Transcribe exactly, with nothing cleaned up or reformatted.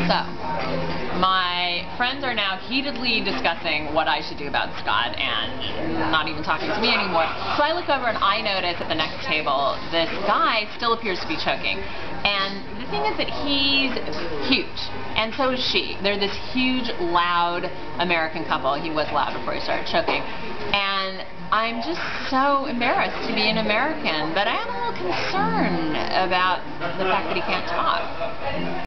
So, my friends are now heatedly discussing what I should do about Scott and not even talking to me anymore. So I look over and I notice at the next table, this guy still appears to be choking. And the thing is that he's huge, and so is she. They're this huge, loud American couple. He was loud before he started choking. And I'm just so embarrassed to be an American, but I am a little concerned about the fact that he can't talk.